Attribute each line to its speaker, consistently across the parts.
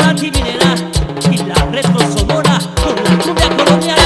Speaker 1: antiminera y la retro sonora con la cumbia colombiana.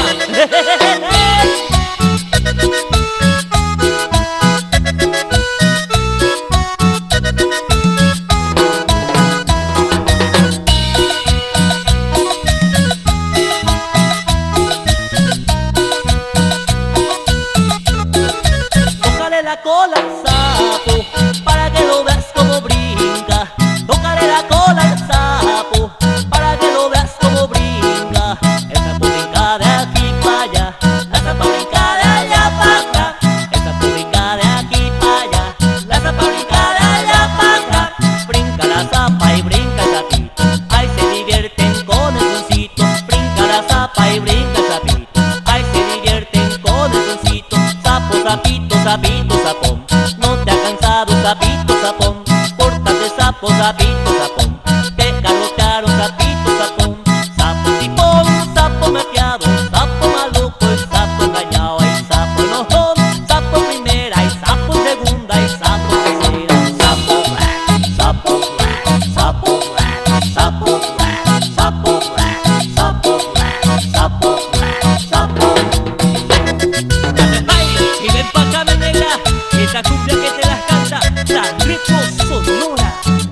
Speaker 1: Tócale la cola al sapo para que lo veas como brinca. Tócale la cola al sapo para que lo veas como brinca. El sapo brinca de aquí para allá, la zapa brinca de allá para acá. El sapo brinca de aquí para allá, la zapa brinca de allá para acá. Brinca la zapa y brinca el sapito, ahí se divierten con el soncito. Brinca la zapa y brinca el sapito, ahí se divierten con el soncito. Sapo, sapito, sapito, sapón, no te ha cansado, sapito, sapón. Pórtate, sapo, sapito, sapón, te garrotearon, sapito, sapón. Sapo tipón, sapo mefiado, sapo maluco, el sapo engañado, el sapo enojón. Sapo primera, el sapo segunda, el sapo tercera. Sapo black, sapo black, sapo black, sapo black, sapo black, sapo black, sapo black, sapo. Y ven pa' acá, mi negra, esa cumbia que te las canta la retro sonora.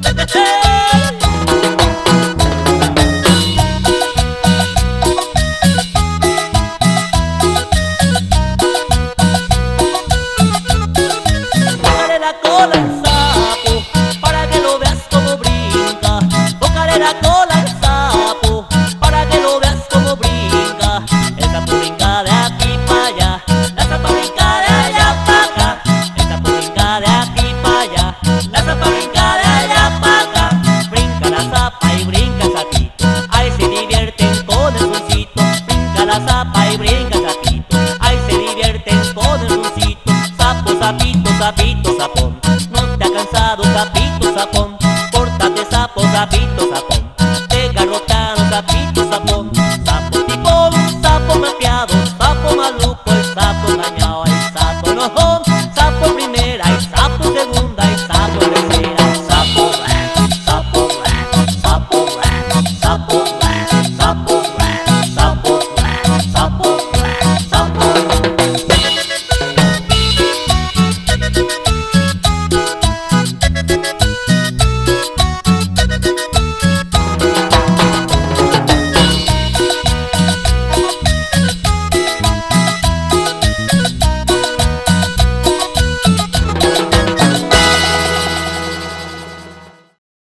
Speaker 1: Tócale la cola al sapo para que lo veas como brinca. Tócale la cola al sapo para que lo veas como brinca. El sapo brinca de aquí para allá, la zapa brinca de allá para acá. El sapo brinca de aquí para allá, la zapa brinca de allá para acá. Brinca la zapa y brinca el sapito, ahí se divierten con el soncito. Brinca la zapa y brinca el sapito, ahí se divierten con el soncito. Sapo, sapito, sapito, sapón, no te ha cansado, sapito, sapón. Pórtate, sapo, sapito,